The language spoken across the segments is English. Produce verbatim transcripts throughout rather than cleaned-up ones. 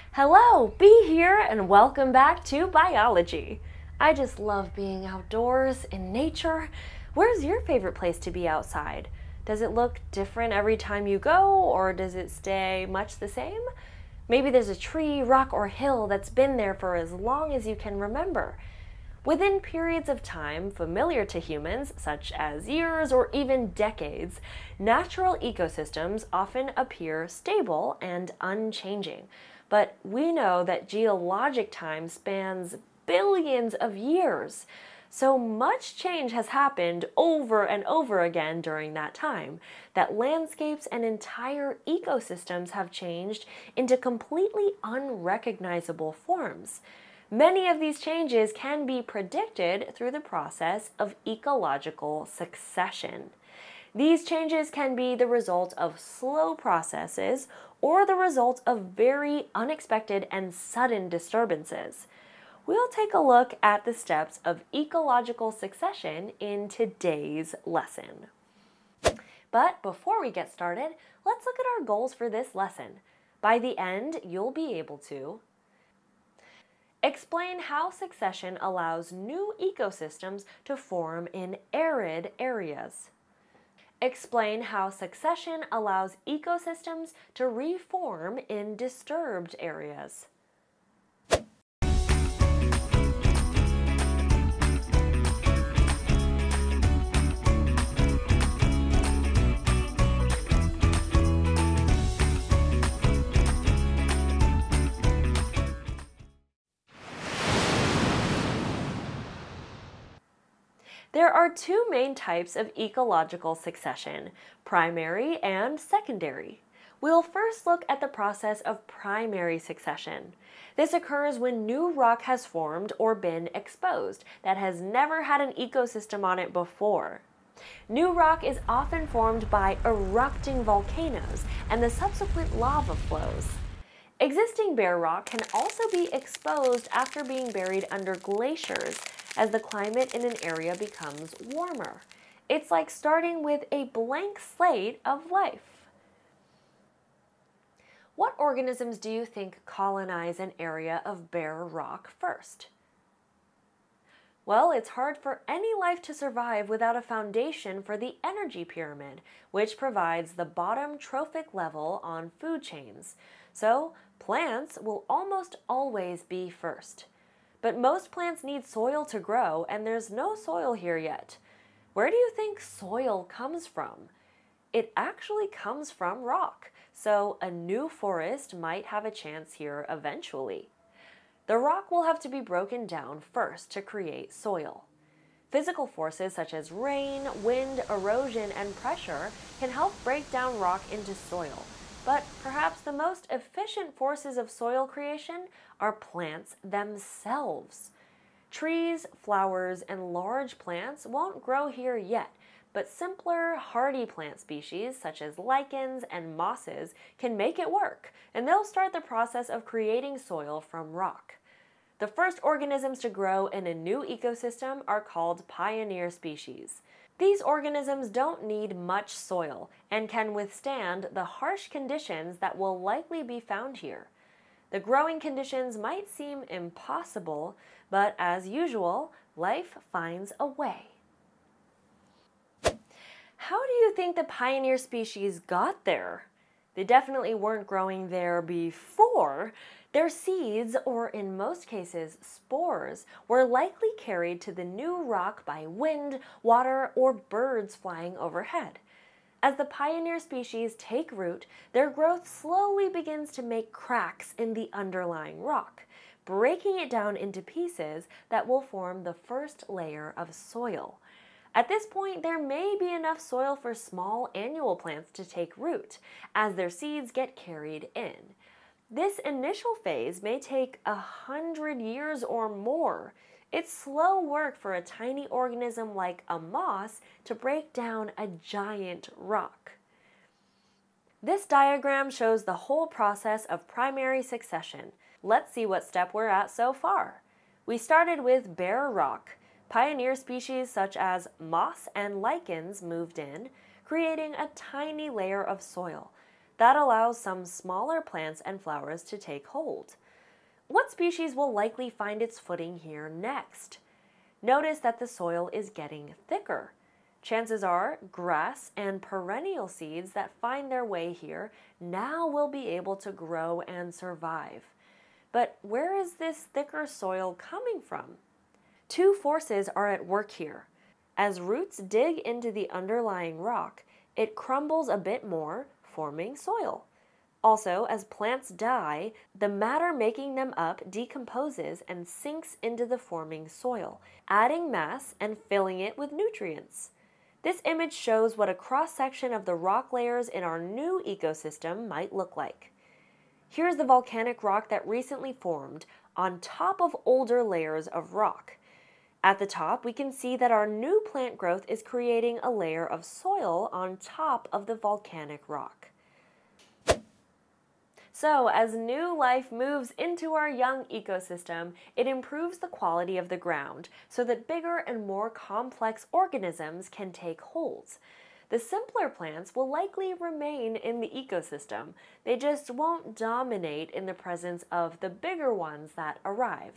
Hello, Bee here, and welcome back to biology. I just love being outdoors in nature. Where's your favorite place to be outside? Does it look different every time you go, or does it stay much the same? Maybe there's a tree, rock, or hill that's been there for as long as you can remember. Within periods of time familiar to humans, such as years or even decades, natural ecosystems often appear stable and unchanging. But we know that geologic time spans billions of years. So much change has happened over and over again during that time that landscapes and entire ecosystems have changed into completely unrecognizable forms. Many of these changes can be predicted through the process of ecological succession. These changes can be the result of slow processes or the result of very unexpected and sudden disturbances. We'll take a look at the steps of ecological succession in today's lesson. But before we get started, let's look at our goals for this lesson. By the end, you'll be able to explain how succession allows new ecosystems to form in arid areas. Explain how succession allows ecosystems to reform in disturbed areas. There are two main types of ecological succession, primary and secondary. We'll first look at the process of primary succession. This occurs when new rock has formed or been exposed that has never had an ecosystem on it before. New rock is often formed by erupting volcanoes and the subsequent lava flows. Existing bare rock can also be exposed after being buried under glaciers as the climate in an area becomes warmer. It's like starting with a blank slate of life. What organisms do you think colonize an area of bare rock first? Well, it's hard for any life to survive without a foundation for the energy pyramid, which provides the bottom trophic level on food chains. So, plants will almost always be first. But most plants need soil to grow, and there's no soil here yet. Where do you think soil comes from? It actually comes from rock, so a new forest might have a chance here eventually. The rock will have to be broken down first to create soil. Physical forces such as rain, wind, erosion, and pressure can help break down rock into soil. But perhaps the most efficient forces of soil creation are plants themselves. Trees, flowers, and large plants won't grow here yet, but simpler, hardy plant species such as lichens and mosses can make it work, and they'll start the process of creating soil from rock. The first organisms to grow in a new ecosystem are called pioneer species. These organisms don't need much soil and can withstand the harsh conditions that will likely be found here. The growing conditions might seem impossible, but as usual, life finds a way. How do you think the pioneer species got there? They definitely weren't growing there before. Their seeds, or in most cases spores, were likely carried to the new rock by wind, water, or birds flying overhead. As the pioneer species take root, their growth slowly begins to make cracks in the underlying rock, breaking it down into pieces that will form the first layer of soil. At this point, there may be enough soil for small annual plants to take root as their seeds get carried in. This initial phase may take a hundred years or more. It's slow work for a tiny organism like a moss to break down a giant rock. This diagram shows the whole process of primary succession. Let's see what step we're at so far. We started with bare rock. Pioneer species such as moss and lichens moved in, creating a tiny layer of soil. That allows some smaller plants and flowers to take hold. What species will likely find its footing here next? Notice that the soil is getting thicker. Chances are grass and perennial seeds that find their way here now will be able to grow and survive. But where is this thicker soil coming from? Two forces are at work here. As roots dig into the underlying rock, it crumbles a bit more, forming soil. Also, as plants die, the matter making them up decomposes and sinks into the forming soil, adding mass and filling it with nutrients. This image shows what a cross-section of the rock layers in our new ecosystem might look like. Here's the volcanic rock that recently formed on top of older layers of rock. At the top, we can see that our new plant growth is creating a layer of soil on top of the volcanic rock. So, as new life moves into our young ecosystem, it improves the quality of the ground so that bigger and more complex organisms can take hold. The simpler plants will likely remain in the ecosystem. They just won't dominate in the presence of the bigger ones that arrive.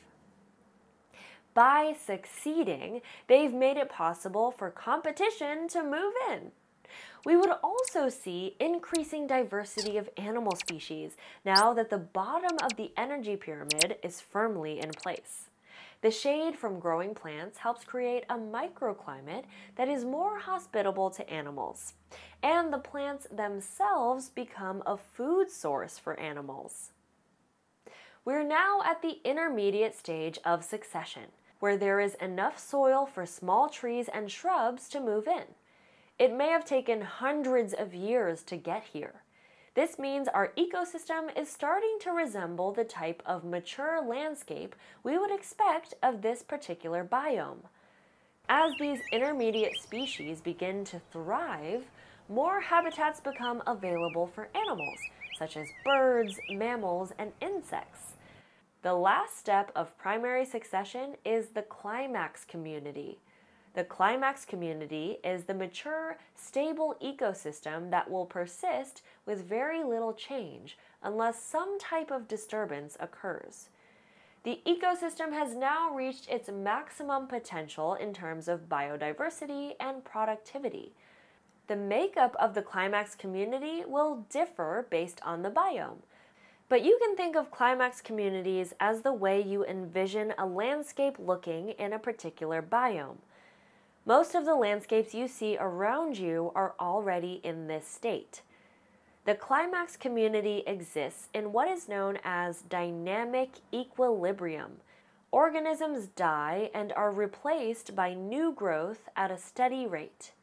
By succeeding, they've made it possible for competition to move in. We would also see increasing diversity of animal species now that the bottom of the energy pyramid is firmly in place. The shade from growing plants helps create a microclimate that is more hospitable to animals, and the plants themselves become a food source for animals. We're now at the intermediate stage of succession, where there is enough soil for small trees and shrubs to move in. It may have taken hundreds of years to get here. This means our ecosystem is starting to resemble the type of mature landscape we would expect of this particular biome. As these intermediate species begin to thrive, more habitats become available for animals, such as birds, mammals, and insects. The last step of primary succession is the climax community. The climax community is the mature, stable ecosystem that will persist with very little change unless some type of disturbance occurs. The ecosystem has now reached its maximum potential in terms of biodiversity and productivity. The makeup of the climax community will differ based on the biome, but you can think of climax communities as the way you envision a landscape looking in a particular biome. Most of the landscapes you see around you are already in this state. The climax community exists in what is known as dynamic equilibrium. Organisms die and are replaced by new growth at a steady rate.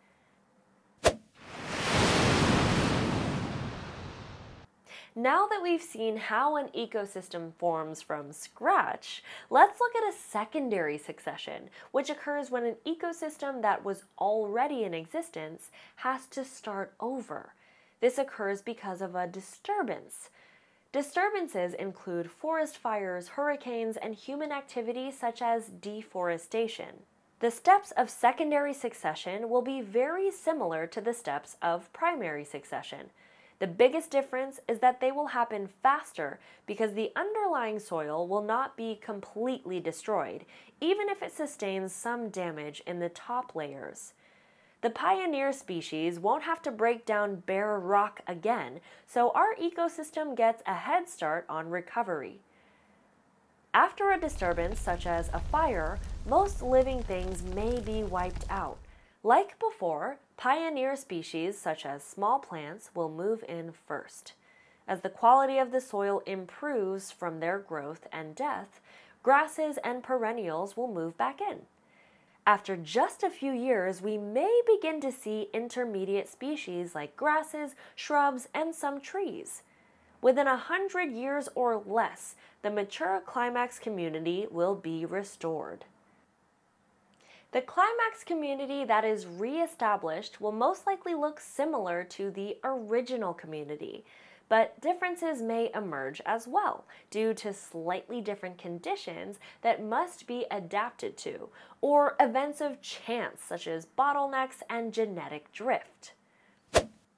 Now that we've seen how an ecosystem forms from scratch, let's look at a secondary succession, which occurs when an ecosystem that was already in existence has to start over. This occurs because of a disturbance. Disturbances include forest fires, hurricanes, and human activities such as deforestation. The steps of secondary succession will be very similar to the steps of primary succession. The biggest difference is that they will happen faster because the underlying soil will not be completely destroyed, even if it sustains some damage in the top layers. The pioneer species won't have to break down bare rock again, so our ecosystem gets a head start on recovery. After a disturbance such as a fire, most living things may be wiped out. Like before, pioneer species such as small plants will move in first. As the quality of the soil improves from their growth and death, grasses and perennials will move back in. After just a few years, we may begin to see intermediate species like grasses, shrubs, and some trees. Within a hundred years or less, the mature climax community will be restored. The climax community that is re-established will most likely look similar to the original community, but differences may emerge as well due to slightly different conditions that must be adapted to, or events of chance such as bottlenecks and genetic drift.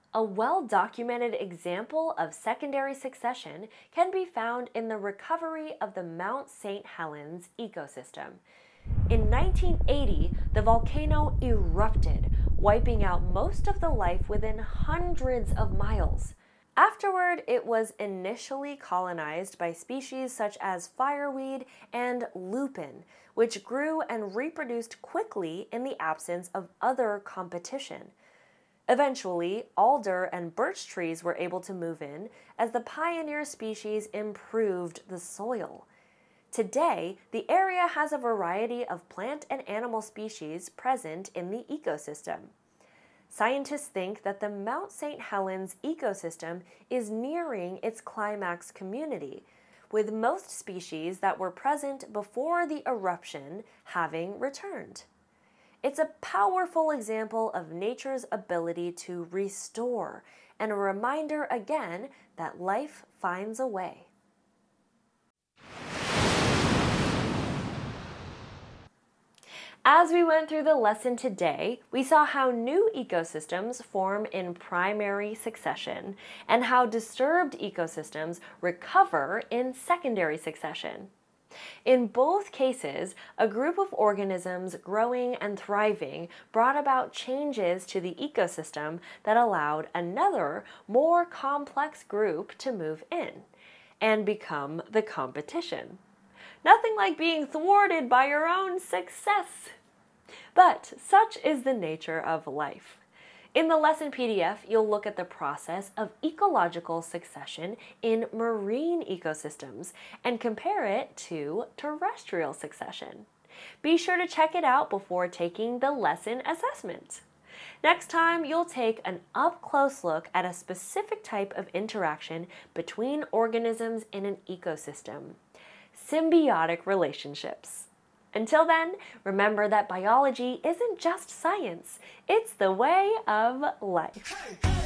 A well-documented example of secondary succession can be found in the recovery of the Mount Saint Helens ecosystem. In nineteen eighty, the volcano erupted, wiping out most of the life within hundreds of miles. Afterward, it was initially colonized by species such as fireweed and lupin, which grew and reproduced quickly in the absence of other competition. Eventually, alder and birch trees were able to move in as the pioneer species improved the soil. Today, the area has a variety of plant and animal species present in the ecosystem. Scientists think that the Mount Saint Helens ecosystem is nearing its climax community, with most species that were present before the eruption having returned. It's a powerful example of nature's ability to restore, and a reminder again that life finds a way. As we went through the lesson today, we saw how new ecosystems form in primary succession and how disturbed ecosystems recover in secondary succession. In both cases, a group of organisms growing and thriving brought about changes to the ecosystem that allowed another, more complex group to move in and become the competition. Nothing like being thwarted by your own success. But such is the nature of life. In the lesson P D F, you'll look at the process of ecological succession in marine ecosystems and compare it to terrestrial succession. Be sure to check it out before taking the lesson assessment. Next time, you'll take an up-close look at a specific type of interaction between organisms in an ecosystem: symbiotic relationships. Until then, remember that biology isn't just science, it's the way of life.